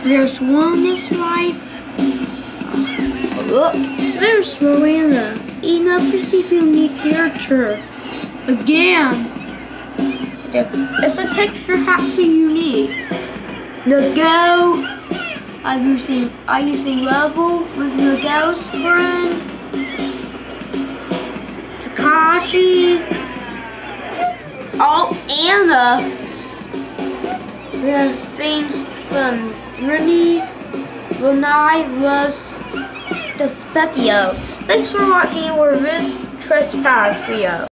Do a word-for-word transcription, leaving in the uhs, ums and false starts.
There's Juana's wife. Look, there's Miranda. Enough receive unique character. Again. It's a texture has to unique. Nagel. I'm using I'm using level with Nagel's friend. Takashi. Oh, Anna. There are things from Rennie. Renai loves the Spetio. Thanks for watching our this trespass video.